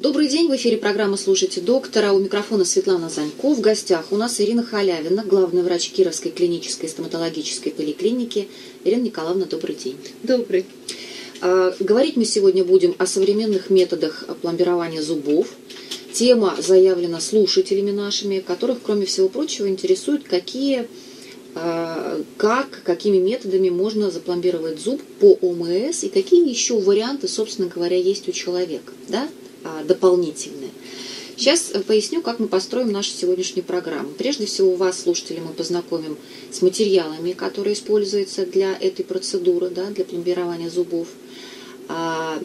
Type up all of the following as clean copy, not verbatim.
Добрый день, в эфире программа «Слушайте доктора». У микрофона Светлана Занько. В гостях у нас Ирина Халявина, главный врач Кировской клинической стоматологической поликлиники. Ирина Николаевна, добрый день. Добрый. Говорить мы сегодня будем о современных методах пломбирования зубов. Тема заявлена слушателями нашими, которых, кроме всего прочего, интересует, какими методами можно запломбировать зуб по ОМС и какие еще варианты, собственно говоря, есть у человека, да? Дополнительные. Сейчас поясню, как мы построим нашу сегодняшнюю программу. Прежде всего, вас, слушателей, мы познакомим с материалами, которые используются для этой процедуры, да, для пломбирования зубов. А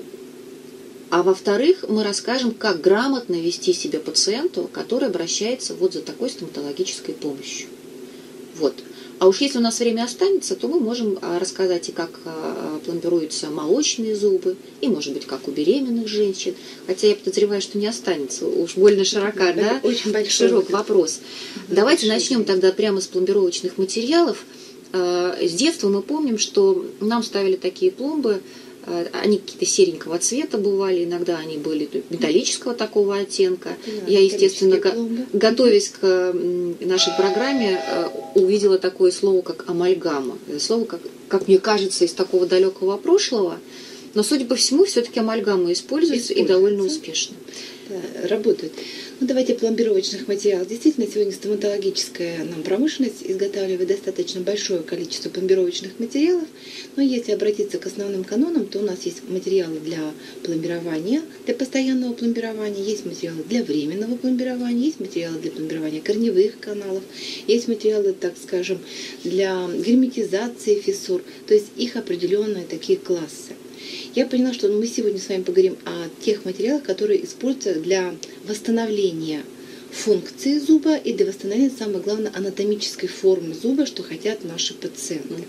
во-вторых, мы расскажем, как грамотно вести себя пациенту, который обращается вот за такой стоматологической помощью. Вот. А уж если у нас время останется, то мы можем рассказать и как пломбируются молочные зубы, и, может быть, как у беременных женщин. Хотя я подозреваю, что не останется. Уж больно широка, да? Очень широк вопрос. Давайте начнем тогда прямо с пломбировочных материалов. С детства мы помним, что нам ставили такие пломбы. Они какие-то серенького цвета бывали, иногда они были металлического такого оттенка. Да, я, естественно, готовясь к нашей программе, увидела такое слово, как амальгама. Слово, как мне кажется, из такого далекого прошлого. Но, судя по всему, все-таки амальгама используется и довольно успешно. Да, работает. Ну, давайте пломбировочных материалов. Действительно, сегодня стоматологическая промышленность изготавливает достаточно большое количество пломбировочных материалов. Но если обратиться к основным канонам, то у нас есть материалы для пломбирования, для постоянного пломбирования, есть материалы для временного пломбирования, есть материалы для пломбирования корневых каналов, есть материалы, так скажем, для герметизации фиссур. То есть их определенные такие классы. Я поняла, что мы сегодня с вами поговорим о тех материалах, которые используются для восстановления функции зуба и для восстановления, самое главное, анатомической формы зуба, что хотят наши пациенты.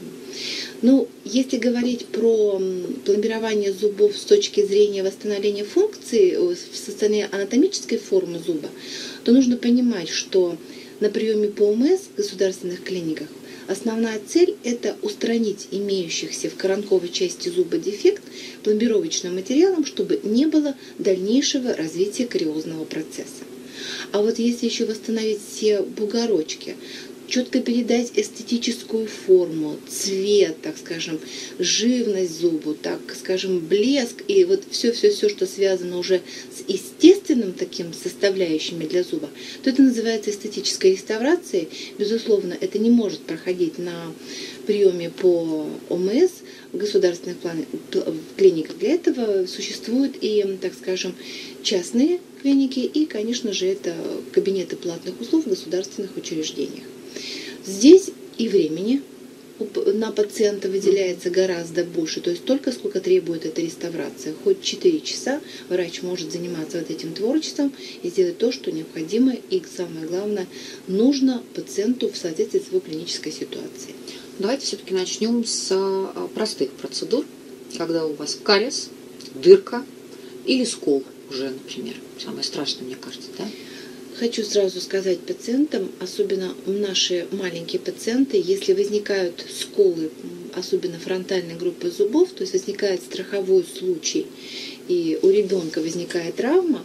Ну, если говорить про пломбирование зубов с точки зрения восстановления функции, состояния анатомической формы зуба, то нужно понимать, что на приеме по ОМС в государственных клиниках основная цель – это устранить имеющихся в коронковой части зуба дефект пломбировочным материалом, чтобы не было дальнейшего развития кариозного процесса. А вот если еще восстановить все бугорочки, четко передать эстетическую форму, цвет, так скажем, живность зубу, так скажем, блеск и вот все, что связано уже с естественным таким составляющими для зуба, то это называется эстетической реставрацией. Безусловно, это не может проходить на приеме по ОМС в государственных клиниках. Для этого существуют и, так скажем, частные клиники и, конечно же, это кабинеты платных услуг в государственных учреждениях. Здесь и времени на пациента выделяется гораздо больше, то есть столько, сколько требует эта реставрация. Хоть 4 часа врач может заниматься вот этим творчеством и сделать то, что необходимо и, самое главное, нужно пациенту в соответствии с его клинической ситуацией. Давайте все-таки начнем с простых процедур, когда у вас кариес, дырка или скол уже, например. Самое страшное, мне кажется, да? Хочу сразу сказать пациентам, особенно наши маленькие пациенты, если возникают сколы, особенно фронтальной группы зубов, то есть возникает страховой случай и у ребенка возникает травма,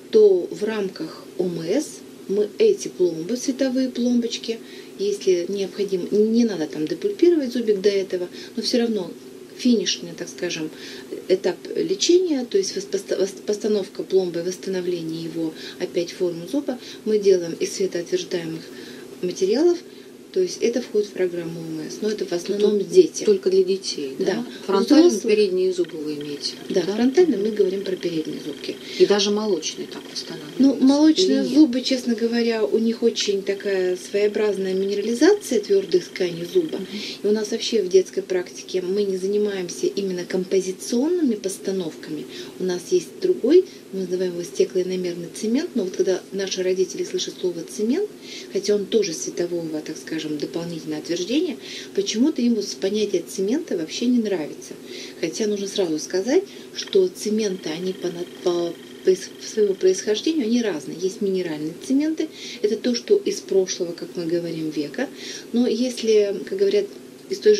то в рамках ОМС мы эти пломбы, световые пломбочки, если необходимо, не надо там депульпировать зубик до этого, но все равно финишный, так скажем, этап лечения, то есть постановка пломбы, восстановление его опять формы зуба, мы делаем из светоотверждаемых материалов, то есть это входит в программу ОМС, но это в основном дети. Только для детей, да? Да. Фронтальные передние зубы вы имеете? Да, фронтально мы говорим про передние зубки. И даже молочные так восстанавливаются? Ну, молочные зубы, честно говоря, у них очень такая своеобразная минерализация твердых тканей зуба. И у нас вообще в детской практике мы не занимаемся именно композиционными постановками. У нас есть другой, мы называем его стеклоиномерный цемент, но вот когда наши родители слышат слово цемент, хотя он тоже светового, так скажем, дополнительное утверждение, почему-то им понятие цемента вообще не нравится. Хотя нужно сразу сказать, что цементы, они по своему происхождению, они разные. Есть минеральные цементы, это то, что из прошлого, как мы говорим, века. Но если, как говорят, из той же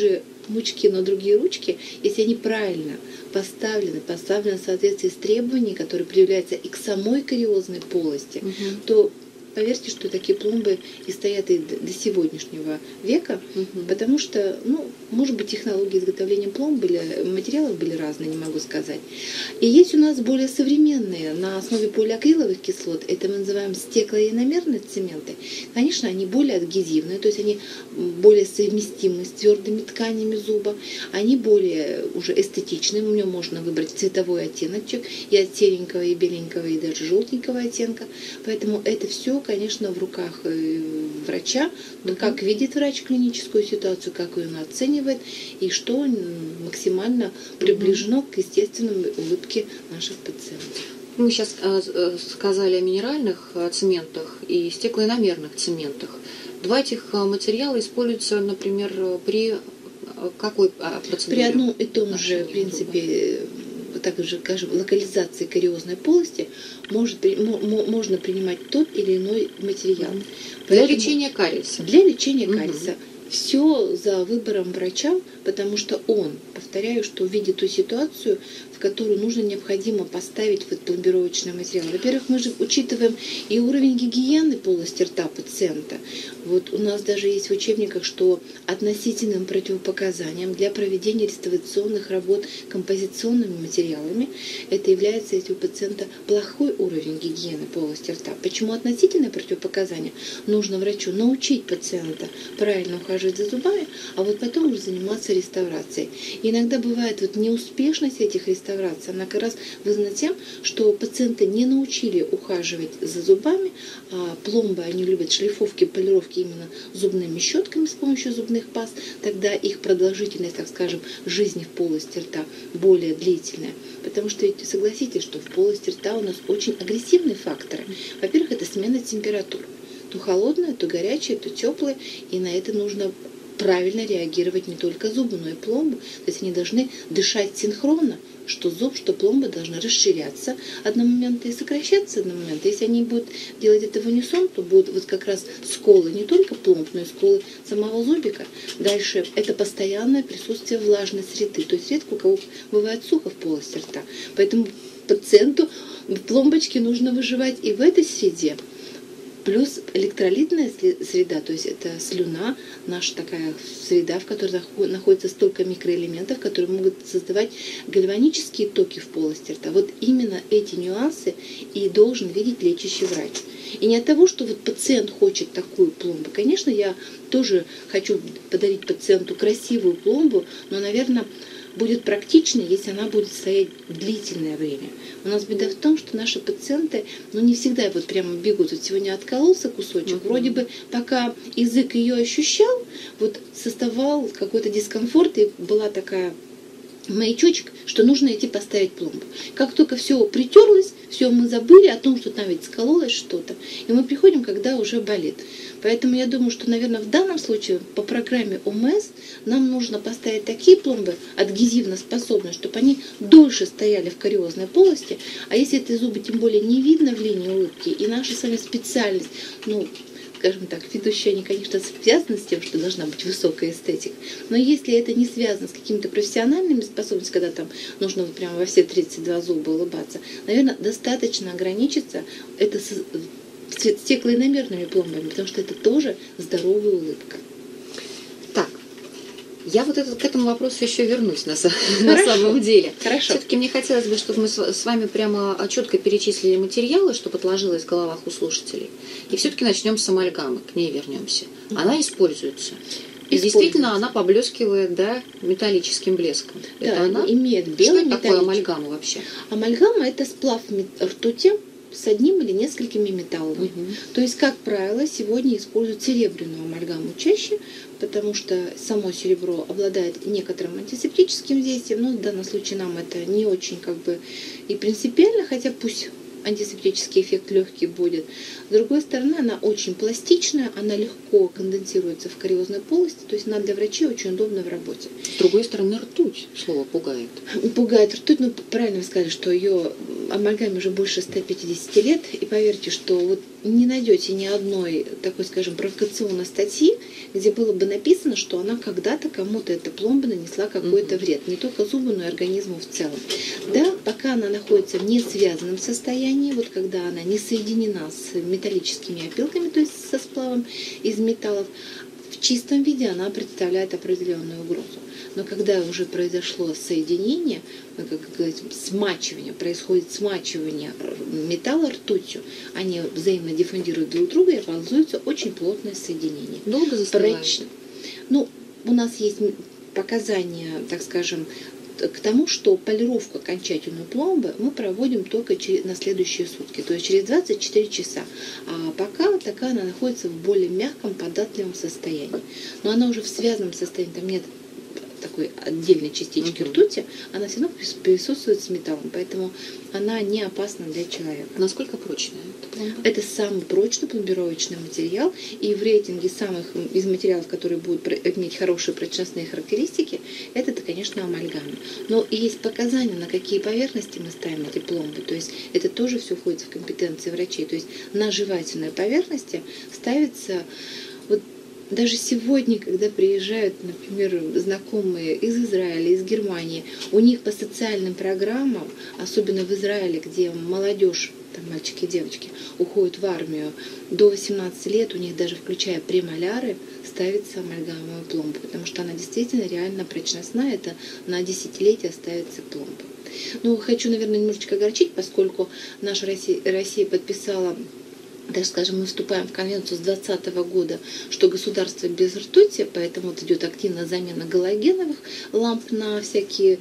мучки, но другие ручки, если они правильно поставлены в соответствии с требованиями, которые предъявляются и к самой кариозной полости, то поверьте, что такие пломбы и стоят и до сегодняшнего века, потому что, может быть, технологии изготовления пломб материалов были разные, не могу сказать. И есть у нас более современные на основе полиакриловых кислот, это мы называем стеклоиномерные цементы. Конечно, они более адгезивные, то есть они более совместимы с твердыми тканями зуба, они более уже эстетичные, в нем можно выбрать цветовой оттеночек и от серенького, и беленького, и даже желтенького оттенка, поэтому это все, конечно, в руках врача, как видит врач клиническую ситуацию, как ее он оценивает, и что максимально приближено к естественной улыбке наших пациентов. Мы сейчас сказали о минеральных цементах и стеклоиномерных цементах. Два этих материала используются, например, при какой процедуре? При одном и том же, в принципе, также, скажем, локализации кариозной полости можно принимать тот или иной материал. Для лечения кариеса. Для лечения кариеса. Все за выбором врача, потому что он, повторяю, что видит ту ситуацию, в которую необходимо поставить пломбировочный материал. Во-первых, мы же учитываем и уровень гигиены полости рта пациента. У нас даже есть в учебниках, что относительным противопоказанием для проведения реставрационных работ композиционными материалами это является, если у пациента плохой уровень гигиены полости рта. Почему относительное противопоказание? Нужно врачу научить пациента правильно ухаживать за зубами, а потом уже заниматься реставрацией. И иногда бывает неуспешность этих реставраций, она как раз вызвана тем, что пациенты не научили ухаживать за зубами, а пломбы, они любят шлифовки, полировки именно зубными щетками с помощью зубных паст, тогда их продолжительность, так скажем, жизни в полости рта более длительная. Потому что ведь согласитесь, что в полости рта у нас очень агрессивные факторы. Во-первых, это смена температур. То холодная, то горячая, то теплая, и на это нужно правильно реагировать не только зубы, но и пломбы. То есть они должны дышать синхронно, что зуб, что пломба должны расширяться одномоментно и сокращаться одномоментно. Если они будут делать это в унисон, то будут как раз сколы не только пломб, но и сколы самого зубика. Дальше это постоянное присутствие влажной среды. То есть редко у кого бывает сухо в полости рта. Поэтому пациенту в пломбочке нужно выживать и в этой среде. Плюс электролитная среда, то есть это слюна, наша такая среда, в которой находится столько микроэлементов, которые могут создавать гальванические токи в полости рта. Именно эти нюансы и должен видеть лечащий врач. И не от того, что пациент хочет такую пломбу. Конечно, я тоже хочу подарить пациенту красивую пломбу, но, наверное, будет практично, если она будет стоять длительное время. У нас беда в том, что наши пациенты, не всегда прямо бегут. Сегодня откололся кусочек, вроде бы пока язык ее ощущал, создавал какой-то дискомфорт, и была такая маячочек, что нужно идти поставить пломбу. Как только все притерлось, все, мы забыли о том, что там ведь скололось что-то, и мы приходим, когда уже болит. Поэтому я думаю, что, наверное, в данном случае по программе ОМС нам нужно поставить такие пломбы адгезивно способные, чтобы они дольше стояли в кариозной полости, а если эти зубы тем более не видно в линии улыбки, и наша с вами специальность, скажем так, ведущие, они, конечно, связаны с тем, что должна быть высокая эстетика. Но если это не связано с какими-то профессиональными способностями, когда там нужно прямо во все 32 зуба улыбаться, наверное, достаточно ограничиться это с стеклоиномерными пломбами, потому что это тоже здоровая улыбка. Так, я к этому вопросу еще вернусь на самом деле. Хорошо. Все-таки мне хотелось бы, чтобы мы с вами прямо четко перечислили материалы, чтобы отложилось в головах у слушателей. И все-таки начнем с амальгамы, к ней вернемся. Она используется. И действительно она поблескивает, металлическим блеском. Да, это она имеет белый Что это такое амальгама вообще? Амальгама – это сплав ртути с одним или несколькими металлами. То есть, как правило, сегодня используют серебряную амальгаму чаще, потому что само серебро обладает некоторым антисептическим действием, но в данном случае нам это не очень и принципиально, хотя пусть антисептический эффект легкий будет. С другой стороны, она очень пластичная, она легко конденсируется в кариозной полости, то есть она для врачей очень удобна в работе. С другой стороны, ртуть, слово пугает. Пугает ртуть, правильно вы сказали, что ее амальгаме уже больше 150 лет, и поверьте, что вот не найдете ни одной такой, скажем, провокационной статьи, где было бы написано, что она когда-то кому-то, эта пломба, нанесла какой-то вред. Не только зубу, но и организму в целом. Да, пока она находится в несвязанном состоянии, вот когда она не соединена с металлическими опилками, то есть со сплавом из металлов, в чистом виде она представляет определенную угрозу. Но когда уже произошло соединение, как говорится, смачивание, происходит смачивание металла ртутью, они взаимно диффундируют друг друга и образуется очень плотное соединение. Долго застывает? Ну, у нас есть показания, так скажем, к тому, что полировку окончательную пломбы мы проводим только на следующие сутки, то есть через 24 часа. А пока такая она находится в более мягком, податливом состоянии. Но она уже в связанном состоянии, там нет такой отдельной частички ртути, она все равно присутствует с металлом, поэтому она не опасна для человека. Насколько прочная эта пломба? Это самый прочный пломбировочный материал, и в рейтинге самых из материалов, которые будут иметь хорошие прочностные характеристики, это, конечно, амальгама. Но и есть показания, на какие поверхности мы ставим эти пломбы, то есть это тоже все входит в компетенции врачей, то есть на жевательной поверхности ставится. Вот даже сегодня, когда приезжают, например, знакомые из Израиля, из Германии, у них по социальным программам, особенно в Израиле, где молодежь, там мальчики и девочки, уходят в армию до 18 лет, у них даже включая премоляры, ставится амальгамовая пломба, потому что она действительно реально прочностная, это на десятилетия ставится пломба. Ну, хочу, наверное, немножечко огорчить, поскольку наша Россия подписала, даже, скажем, мы вступаем в конвенцию с 2020 года, что государство без ртути, поэтому вот идет активная замена галогеновых ламп на всякие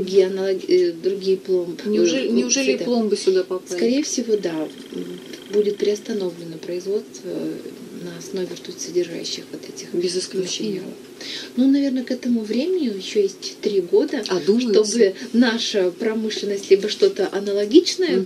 другие пломбы. Неужели и пломбы сюда попали? Скорее всего, да. Будет приостановлено производство на основе ртуть содержащих вот этих без исключения. материалов. Ну, наверное, к этому времени еще есть 3 года, чтобы наша промышленность либо что-то аналогичное,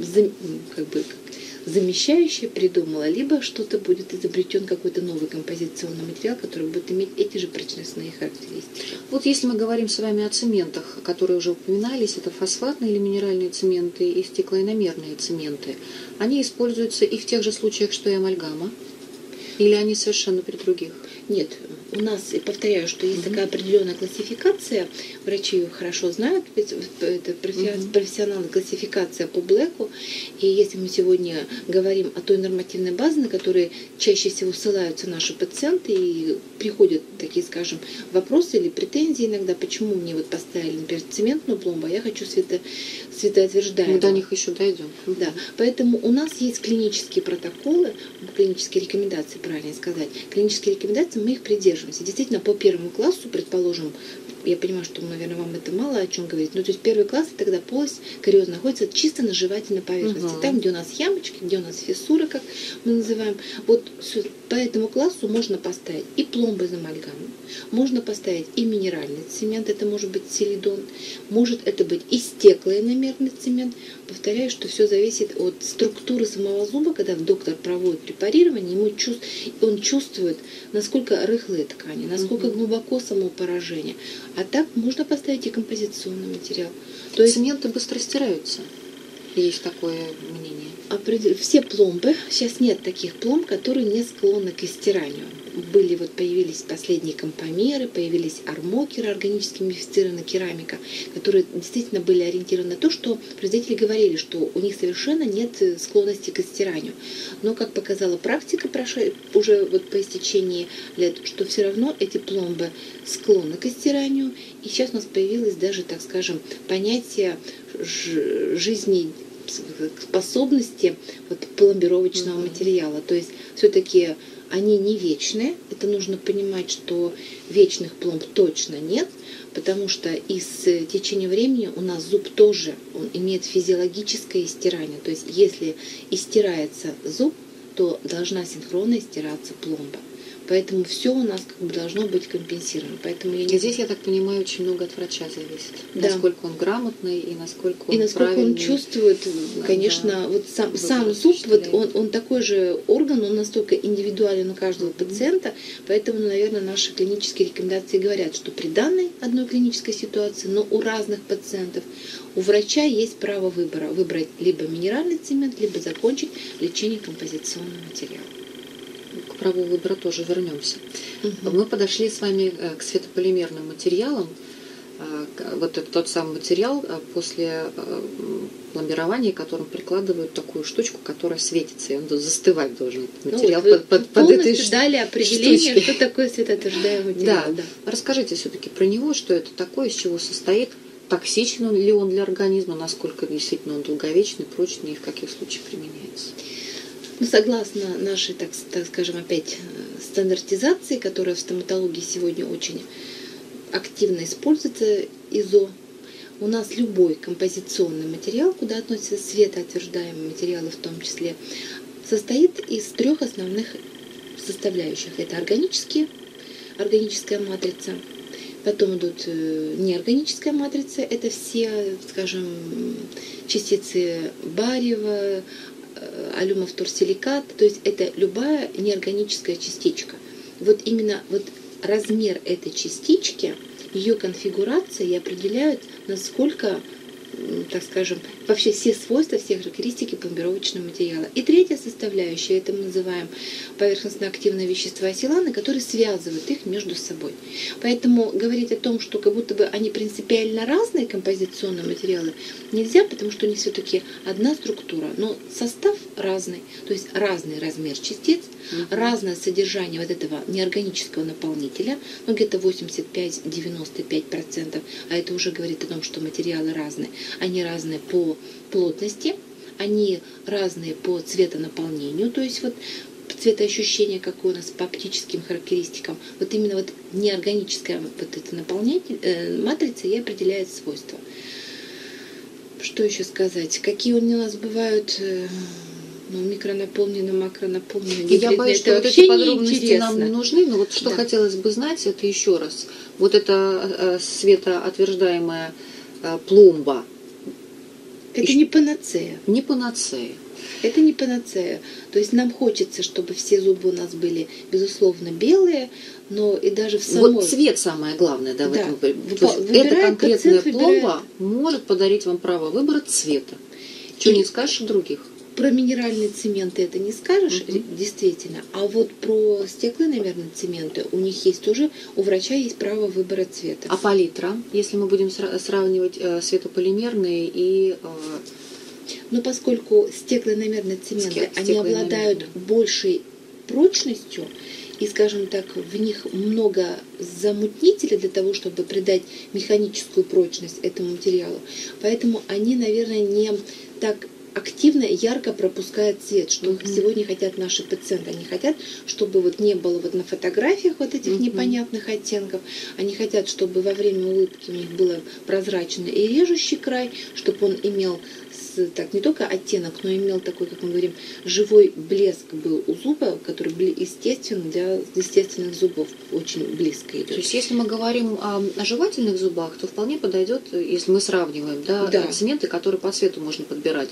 как бы замещающее придумала, либо что-то будет изобретен какой-то новый композиционный материал, который будет иметь эти же прочностные характеристики. Вот если мы говорим с вами о цементах, которые уже упоминались, это фосфатные или минеральные цементы и стеклоиномерные цементы, они используются и в тех же случаях, что и амальгама? Или они совершенно при других? Нет, у нас, и повторяю, что есть такая определенная классификация, врачи ее хорошо знают, это профессиональная классификация по Блэку, и если мы сегодня говорим о той нормативной базе, на которой чаще всего ссылаются наши пациенты, и приходят такие, скажем, вопросы или претензии иногда, почему мне вот поставили, например, цементную пломбу, а я хочу светоотверждаемую. Мы до них еще дойдем. Да, поэтому у нас есть клинические протоколы, клинические рекомендации, правильно сказать. Клинические рекомендации, мы их придерживаемся. Действительно, по 1 классу, предположим, я понимаю, что, наверное, вам это мало о чем говорить, но то есть 1 класс, тогда полость кариоза находится чисто на жевательной поверхности. Там, где у нас ямочки, где у нас фиссуры, как мы называем. Вот по этому классу можно поставить и пломбы из амальгамы, можно поставить и минеральный цемент, это может быть селидон, может это быть и стеклоиномерный цемент. Повторяю, что все зависит от структуры самого зуба, когда доктор проводит препарирование, он чувствует, насколько рыхлые ткани, насколько глубоко само поражение. А так можно поставить и композиционный материал. То есть цементы быстро стираются. Есть такое мнение. Все пломбы, сейчас нет таких пломб, которые не склонны к стиранию. Появились последние компомеры, появились армокеры, органически модифицированная керамика, которые действительно были ориентированы на то, что производители говорили, что у них совершенно нет склонности к стиранию. Но, как показала практика, уже по истечении лет, что все равно эти пломбы склонны к стиранию. И сейчас у нас появилось даже, так скажем, понятие жизнеспособности пломбировочного материала. То есть все-таки они не вечные. Это нужно понимать, что вечных пломб точно нет, потому что с течением времени у нас зуб тоже имеет физиологическое истирание. То есть если истирается зуб, то должна синхронно истираться пломба. Поэтому все у нас как бы должно быть компенсировано. Поэтому я И не... здесь, я так понимаю, очень много от врача зависит. Да. Насколько он грамотный и насколько он И насколько правильный. он чувствует, конечно, да, вот сам выбор зуб, вот осуществляет. он такой же орган, он настолько индивидуален у каждого пациента, поэтому, наверное, наши клинические рекомендации говорят, что при данной одной клинической ситуации, но у разных пациентов, у врача есть право выбора, выбрать либо минеральный цемент, либо закончить лечение композиционным материалом. К праву выбора тоже вернемся. Мгм. Мы подошли с вами к светополимерным материалам. Вот это тот самый материал после пломбирования, которым прикладывают такую штучку, которая светится, и он застывать должен. Этот Ну материал вот вы под полностью этой дали определение, штучкой. что такое светоотверждаемый материал. Да. Расскажите все-таки про него, что это такое, из чего состоит, токсичен ли он для организма, насколько действительно он долговечный, прочный и в каких случаях применяется. Ну, согласно нашей, так скажем, опять стандартизации, которая в стоматологии сегодня очень активно используется, ИЗО, у нас любой композиционный материал, куда относятся светоотверждаемые материалы в том числе, состоит из 3 основных составляющих. Это органическая матрица, потом идут неорганическая матрица, это все, скажем, частицы бария, алюмофторсиликат, то есть это любая неорганическая частичка. Вот именно вот размер этой частички, ее конфигурация и определяют, насколько, так скажем, вообще все свойства, все характеристики пломбировочного материала. И третья составляющая, это мы называем поверхностно-активные вещества силаны, которые связывают их между собой. Поэтому говорить о том, что как будто бы они принципиально разные композиционные материалы, нельзя, потому что у них все-таки одна структура, но состав разный, то есть разный размер частиц, разное содержание вот этого неорганического наполнителя, ну где-то 85-95%, а это уже говорит о том, что материалы разные. Они разные по плотности, они разные по цветонаполнению, то есть вот цветоощущение какое у нас по оптическим характеристикам. Вот именно вот неорганическая вот эта матрица и определяет свойства. Что еще сказать? Какие у нас бывают микронаполненные, макронаполненные, Я боюсь, что вот эти подробности нам не нужны, но вот что хотелось бы знать, это еще раз. Вот эта светоотверждаемая пломба. Это не панацея. Не панацея. Это не панацея. То есть нам хочется, чтобы все зубы у нас были, безусловно, белые, но и даже в самой... Вот цвет самое главное, да, в Да. этом. То есть эта конкретная пломба может подарить вам право выбора цвета. Чего не скажешь о других. Про минеральные цементы это не скажешь, действительно. А вот про стеклонамерные цементы у них есть тоже, у врача есть право выбора цвета. А палитра, если мы будем сравнивать светополимерные и... Но поскольку стеклонамерные цементы, они обладают большей прочностью, и, скажем так, в них много замутнителей для того, чтобы придать механическую прочность этому материалу. Поэтому они, наверное, не так активно, ярко пропускает цвет, что сегодня хотят наши пациенты. Они хотят, чтобы вот не было вот на фотографиях вот этих непонятных оттенков. Они хотят, чтобы во время улыбки у них было прозрачный и режущий край, чтобы он имел так не только оттенок, но имел такой, как мы говорим, живой блеск был у зуба, который был естественный для естественных зубов, очень близко идет. То есть, если мы говорим о жевательных зубах, то вполне подойдет, если мы сравниваем, цементы, которые по цвету можно подбирать,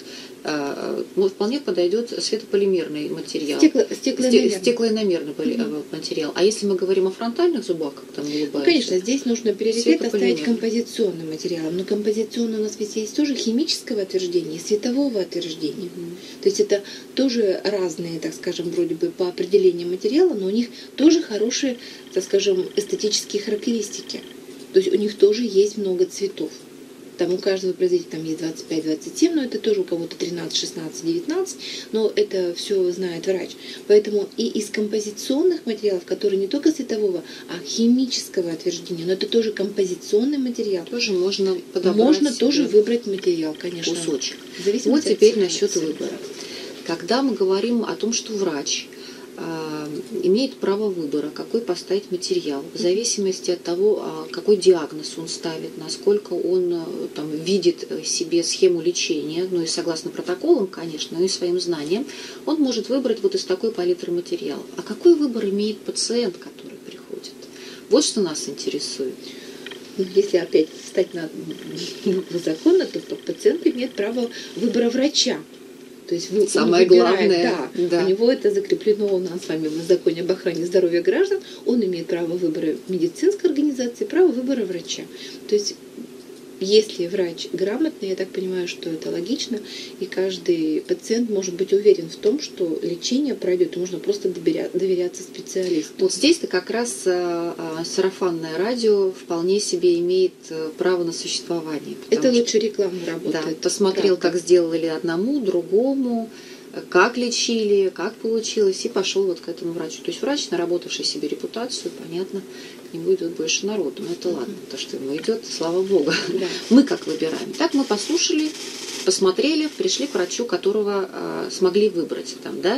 вполне подойдет светополимерный материал, стеклоиномерный материал. А если мы говорим о фронтальных зубах, как там улыбаются? Ну, конечно, здесь нужно приоритет оставить композиционным материалом, но композиционный у нас ведь есть тоже химического отверждения, светового отверждения. То есть это тоже разные, так скажем, вроде бы по определению материала, но у них тоже хорошие, так скажем, эстетические характеристики. То есть у них тоже есть много цветов. Там у каждого производителя там есть 25-27, но это тоже у кого-то 13, 16, 19, но это все знает врач. Поэтому и из композиционных материалов, которые не только светового, а химического отверждения, но это тоже композиционный материал. Тоже можно подобрать. Можно тоже выбрать материал, конечно. Кусочек. Вот теперь насчет выбора. Когда мы говорим о том, что врач имеет право выбора, какой поставить материал, в зависимости от того, какой диагноз он ставит, насколько он там, видит себе схему лечения, ну и согласно протоколам, конечно, и своим знаниям, он может выбрать вот из такой палитры материалов. А какой выбор имеет пациент, который приходит? Вот что нас интересует. Если опять встать на букву закона, то пациент имеет право выбора врача. То есть самое главное, да, у него это закреплено у нас с вами в законе об охране здоровья граждан. Он имеет право выбора медицинской организации, право выбора врача. То есть если врач грамотный, я так понимаю, что это логично, и каждый пациент может быть уверен в том, что лечение пройдет, и можно просто доверяться специалисту. Вот здесь-то как раз сарафанное радио вполне себе имеет право на существование. Это лучше рекламно работает. Да, посмотрел, как сделали одному, другому, как лечили, как получилось, и пошел вот к этому врачу. То есть врач, наработавший себе репутацию, понятно, к нему идет больше народу. Но это ладно, то, что ему идет, слава богу. Да. Мы как выбираем? Так мы послушали, посмотрели, пришли к врачу, которого смогли выбрать. Там, да?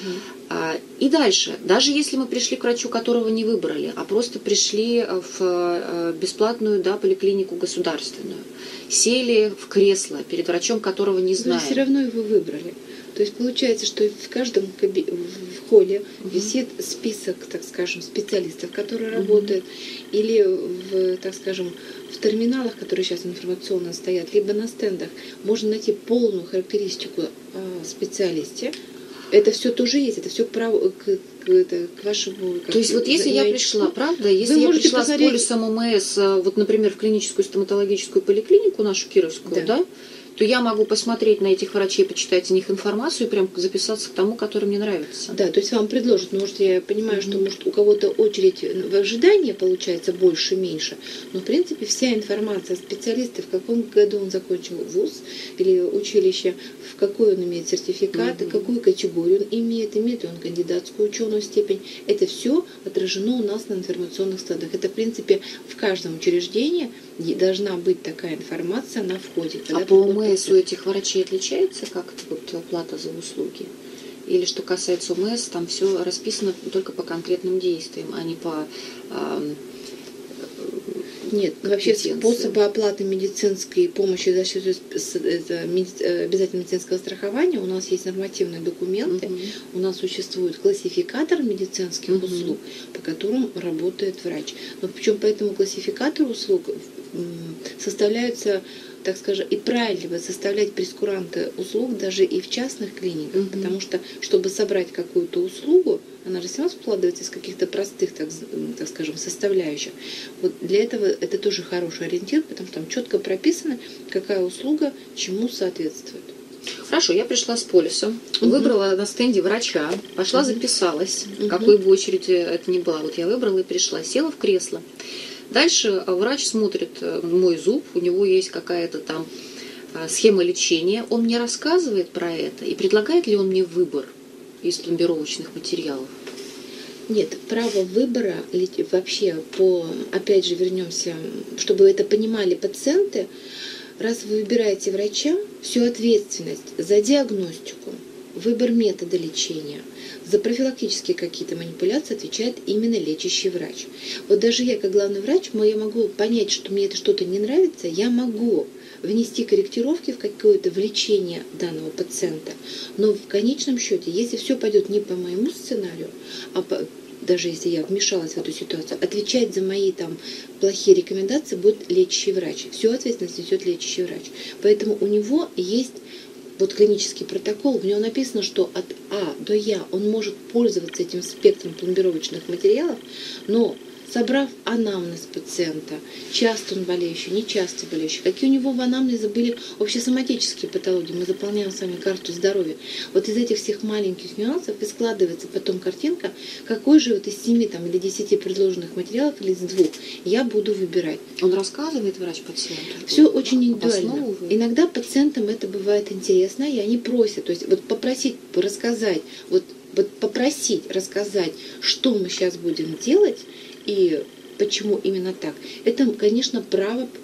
И дальше, даже если мы пришли к врачу, которого не выбрали, а просто пришли в бесплатную, да, поликлинику государственную, сели в кресло перед врачом, которого не знаем. Вы все равно его выбрали. То есть получается, что в каждом в холле висит список, так скажем, специалистов, которые работают, или в, так скажем, в терминалах, которые сейчас информационно стоят, либо на стендах, можно найти полную характеристику о специалисте. Это все тоже есть, это все к вашему... То есть вот если я пришла, правда, если я пришла с полисом ОМС, вот, например, в клиническую стоматологическую поликлинику нашу Кировскую, да, то я могу посмотреть на этих врачей, почитать о них информацию и прям записаться к тому, который мне нравится. Да, то есть вам предложат, может, я понимаю, что может у кого-то очередь в ожидании получается больше-меньше, но в принципе вся информация о специалисте, в каком году он закончил вуз или училище, в какой он имеет сертификат, какую категорию он имеет ли он кандидатскую ученую степень, это все отражено у нас на информационных стендах. Это в принципе в каждом учреждении должна быть такая информация на входе. А по ОМС у этих врачей отличается как-то вот плата за услуги? Или что касается ОМС, там все расписано только по конкретным действиям, а не по... Нет, вообще способы оплаты медицинской помощи за счет обязательного медицинского страхования у нас есть нормативные документы, у нас существует классификатор медицинских услуг, по которым работает врач. Но причем по этому классификатору услуг составляются, так скажем, и правильно составлять прескуранты услуг даже и в частных клиниках, потому что, чтобы собрать какую-то услугу, она же все равно складывается из каких-то простых, так скажем, составляющих. Вот для этого это тоже хороший ориентир, потому что там четко прописано, какая услуга чему соответствует. Хорошо, я пришла с полисом, выбрала на стенде врача, пошла записалась, какой бы очереди это ни была. Вот я выбрала и пришла, села в кресло. Дальше врач смотрит мой зуб, у него есть какая-то там схема лечения, он мне рассказывает про это и предлагает ли он мне выбор из пломбировочных материалов? Нет, право выбора вообще опять же вернемся, чтобы это понимали пациенты, раз вы выбираете врача, всю ответственность за диагностику, выбор метода лечения, за профилактические какие-то манипуляции отвечает именно лечащий врач. Вот даже я, как главный врач, я могу понять, что мне это что-то не нравится, я могу внести корректировки в какое-то влечение данного пациента. Но в конечном счете, если все пойдет не по моему сценарию, даже если я вмешалась в эту ситуацию, отвечать за мои там плохие рекомендации будет лечащий врач. Всю ответственность несет лечащий врач. Поэтому у него есть вот клинический протокол, в нем написано, что от А до Я он может пользоваться этим спектром пломбировочных материалов, но собрав анамнез пациента, часто он болеющий, не часто болеющий, какие у него в анамнезе были общесоматические патологии, мы заполняем с вами карту здоровья. Вот из этих всех маленьких нюансов и складывается потом картинка, какой же вот из 7 там, или 10 предложенных материалов или из 2 я буду выбирать. Он рассказывает врач пациенту? Все очень индивидуально. Иногда пациентам это бывает интересно, и они просят, то есть вот попросить рассказать, вот попросить рассказать, что мы сейчас будем делать, и почему именно так? Это, конечно, право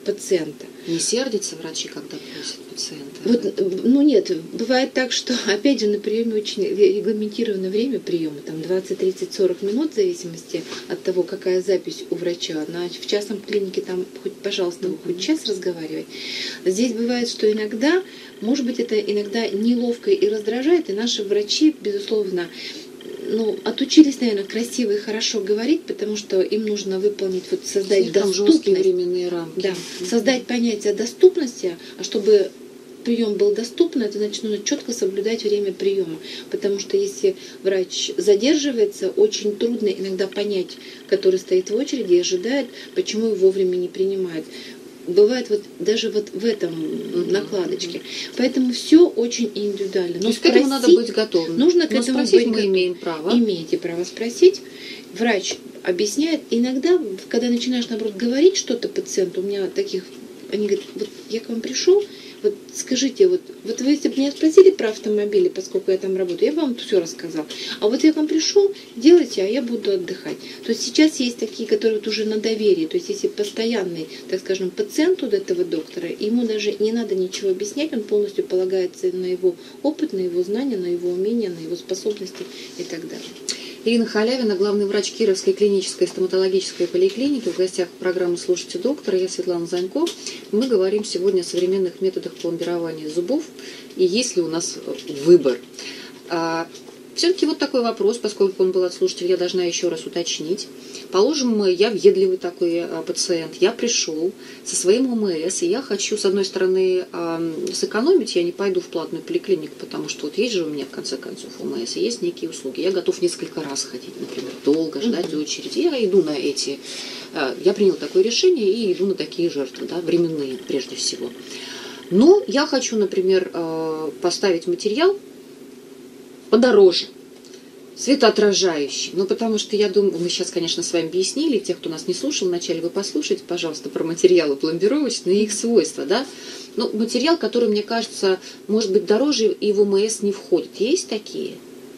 пациента. Не сердятся врачи, когда просят пациента? Вот, ну нет, бывает так, что опять же на приеме очень регламентированное время приема, там 20, 30, 40 минут, в зависимости от того, какая запись у врача. В частном клинике там хоть, пожалуйста, хоть час разговаривай. Здесь бывает, что иногда, может быть, это иногда неловко и раздражает, и наши врачи, безусловно, отучились, наверное, красиво и хорошо говорить, потому что им нужно выполнить, вот создать доступность. Временные рамки. Да, создать понятие доступности, а чтобы прием был доступен, это значит, нужно четко соблюдать время приема. Потому что если врач задерживается, очень трудно иногда понять, который стоит в очереди и ожидает, почему его вовремя не принимают. Бывает даже вот в этом накладочке. Поэтому все очень индивидуально. То есть к этому надо быть готовым. Нужно к этому быть готовым. Мы имеем право. Имеете право спросить. Врач объясняет. Иногда, когда начинаешь, наоборот, говорить что-то пациенту, у меня таких, они говорят, вот я к вам пришел, вот скажите, вот вы если бы меня спросили про автомобили, поскольку я там работаю, я бы вам все рассказал. А вот я к вам пришел, делайте, а я буду отдыхать. То есть сейчас есть такие, которые вот уже на доверии. То есть если постоянный, так скажем, пациент у этого доктора, ему даже не надо ничего объяснять, он полностью полагается на его опыт, на его знания, на его умения, на его способности и так далее. Ирина Халявина, главный врач Кировской клинической стоматологической поликлиники. В гостях программы «Слушайте доктора». Я Светлана Занько. Мы говорим сегодня о современных методах пломбирования зубов и есть ли у нас выбор. Все-таки вот такой вопрос, поскольку он был от слушателя, я должна еще раз уточнить. Положим, я въедливый такой пациент, я пришел со своим ОМС, и я хочу, с одной стороны, сэкономить, я не пойду в платную поликлинику, потому что вот есть же у меня, в конце концов, ОМС, и есть некие услуги. Я готов несколько раз ходить, например, долго ждать в очереди. Я иду на эти, я принял такое решение и иду на такие жертвы, да, временные прежде всего. Но я хочу, например, поставить материал подороже, светоотражающий. Потому что я думаю, мы сейчас, конечно, с вами объяснили, тех, кто нас не слушал, вначале вы послушайте, пожалуйста, про материалы пломбировочные и их свойства, да. Материал, который, мне кажется, может быть дороже и в ОМС не входит. Есть такие?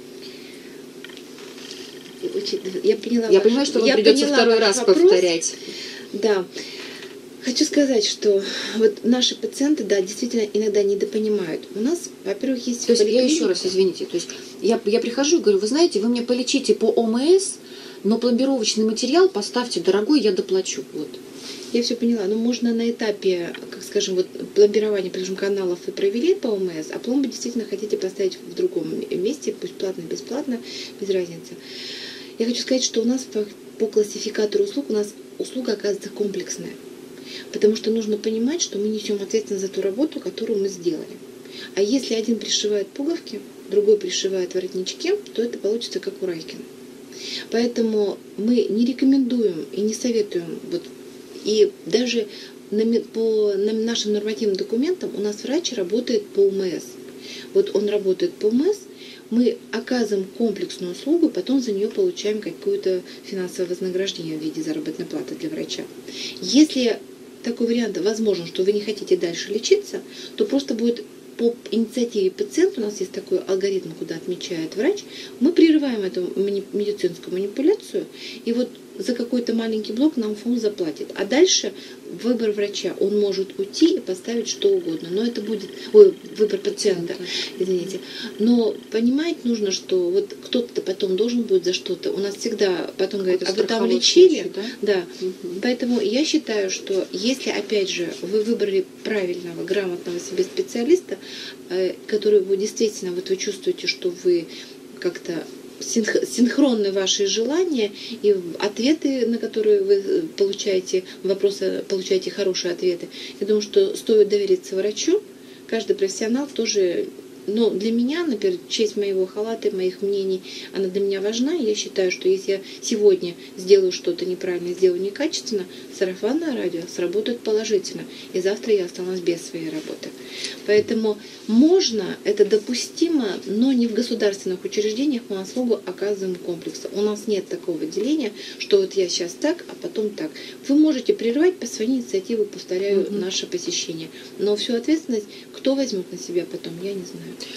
Я поняла. Я понимаю, что вам придется второй раз повторять. Да. Хочу сказать, что вот наши пациенты, да, действительно иногда недопонимают. У нас, во-первых, есть... То есть я еще раз, извините, то есть я прихожу и говорю, вы знаете, вы мне полечите по ОМС, но пломбировочный материал поставьте дорогой, я доплачу. Вот. Я все поняла. Можно на этапе, как скажем, вот пломбирования, прежде каналов вы провели по ОМС, а пломбы действительно хотите поставить в другом месте, пусть платно, бесплатно, без разницы. Я хочу сказать, что у нас по классификатору услуг, у нас услуга оказывается комплексная. Потому что нужно понимать, что мы несем ответственность за ту работу, которую мы сделали. А если один пришивает пуговки, другой пришивает воротнички, то это получится как у Райкина. Поэтому мы не рекомендуем и не советуем. И даже по нашим нормативным документам у нас врач работает по ОМС. Вот он работает по ОМС, мы оказываем комплексную услугу, потом за нее получаем какое-то финансовое вознаграждение в виде заработной платы для врача. Если такой вариант возможен, что вы не хотите дальше лечиться, то просто будет по инициативе пациента, у нас есть такой алгоритм, куда отмечает врач, мы прерываем эту медицинскую манипуляцию, и вот за какой-то маленький блок нам фонд заплатит. А дальше выбор врача, он может уйти и поставить что угодно. Но это будет, выбор пациента, извините. Но понимать нужно, что вот кто-то потом должен будет за что-то. У нас всегда потом говорят, а вы там лечили? Случай, да? Да. Поэтому я считаю, что если, опять же, вы выбрали правильного, грамотного себе специалиста, который вы действительно, вот вы чувствуете, что вы как-то синхронны ваши желания и ответы, на которые вы получаете вопросы, получаете хорошие ответы. Я думаю, что стоит довериться врачу. Каждый профессионал тоже, но для меня, например, честь моего халата, моих мнений, она для меня важна. И я считаю, что если я сегодня сделаю что-то неправильно, сделаю некачественно, сарафанное радио сработает положительно. И завтра я останусь без своей работы. Поэтому можно, это допустимо, но не в государственных учреждениях мы услугу оказываем комплексно. У нас нет такого деления, что вот я сейчас так, а потом так. Вы можете прерывать по своей инициативе, повторяю, наше посещение. Но всю ответственность кто возьмет на себя потом, я не знаю.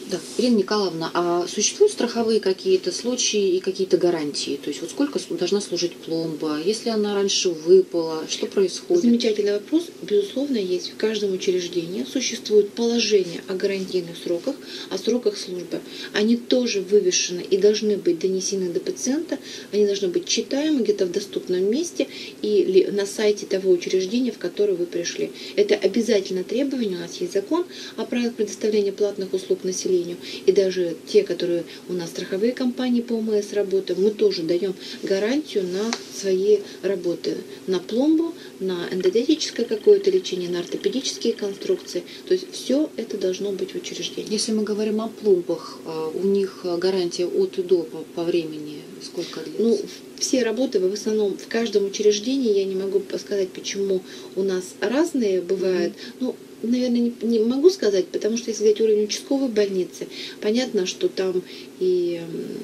Да, Ирина Николаевна, а существуют страховые какие-то случаи и какие-то гарантии? То есть вот сколько должна служить пломба? Если она раньше выпала, что происходит? Замечательный вопрос. Безусловно, есть. В каждом учреждении существует положение о гарантийных сроках, о сроках службы. Они тоже вывешены и должны быть донесены до пациента. Они должны быть читаемы где-то в доступном месте или на сайте того учреждения, в которое вы пришли. Это обязательно требование. У нас есть закон о правилах предоставления платных услуг населению. И даже те, которые у нас страховые компании по ОМС работают, мы тоже даем гарантию на свои работы. На пломбу, на эндодонтическое какое-то лечение, на ортопедические конструкции. То есть все это должно быть в учреждении. Если мы говорим о пломбах, у них гарантия от и до по времени сколько длится? Ну, все работы в основном в каждом учреждении, я не могу сказать, почему у нас разные бывают. Ну, наверное, не могу сказать, потому что если взять уровень участковой больницы, понятно, что там и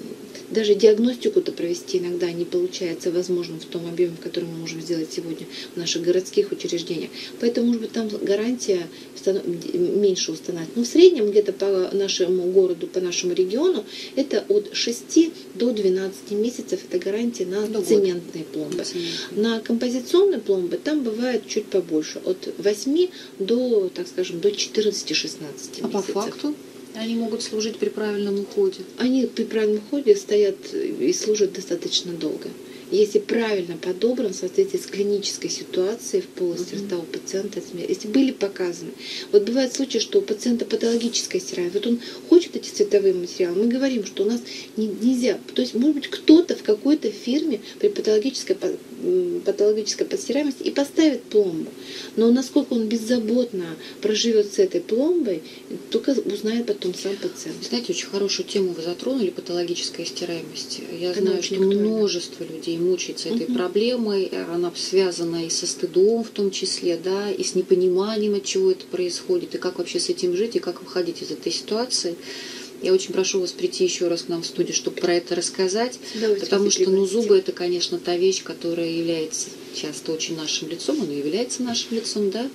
даже диагностику-то провести иногда не получается возможным в том объеме, в котором мы можем сделать сегодня в наших городских учреждениях. Поэтому, может быть, там гарантия меньше устанавливается. Но в среднем где-то по нашему городу, по нашему региону, это от 6 до 12 месяцев это гарантия на цементные пломбы. На композиционные пломбы там бывает чуть побольше, от 8 до, так скажем, до 14-16 месяцев. А по факту? Они могут служить при правильном уходе? Они при правильном уходе стоят и служат достаточно долго. Если правильно подобран в соответствии с клинической ситуацией в полости рта у пациента, если были показаны. Вот бывают случаи, что у пациента патологическая стиральность. Вот он хочет эти цветовые материалы. Мы говорим, что у нас нельзя. То есть, может быть, кто-то в какой-то фирме при патологической подстираемости и поставит пломбу. Но насколько он беззаботно проживет с этой пломбой, только узнает потом сам пациент. Знаете, очень хорошую тему вы затронули, патологическая стираемость. Я знаю, что множество людей мучается этой проблемой. Она связана и со стыдом в том числе, да, и с непониманием, от чего это происходит, и как вообще с этим жить, и как выходить из этой ситуации. Я очень прошу вас прийти еще раз к нам в студию, чтобы про это рассказать, потому что зубы — это, конечно, та вещь, которая является часто очень нашим лицом, оно является нашим лицом, да,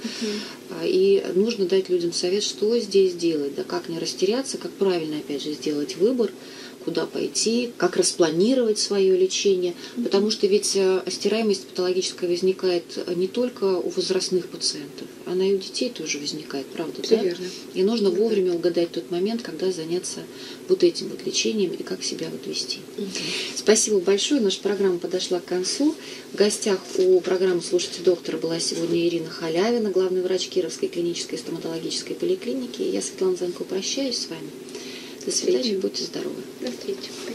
и нужно дать людям совет, что здесь делать, да, как не растеряться, как правильно, опять же, сделать выбор, куда пойти, как распланировать свое лечение, потому что ведь стираемость патологическая возникает не только у возрастных пациентов, она и у детей тоже возникает, правда, Все да? верно. И нужно вовремя угадать тот момент, когда заняться вот этим вот лечением и как себя вот вести. Спасибо большое, наша программа подошла к концу. В гостях у программы «Слушайте доктора» была сегодня Ирина Халявина, главный врач Кировской клинической стоматологической поликлиники. Я, Светлана Занько, прощаюсь с вами. До свидания, будьте здоровы. До встречи.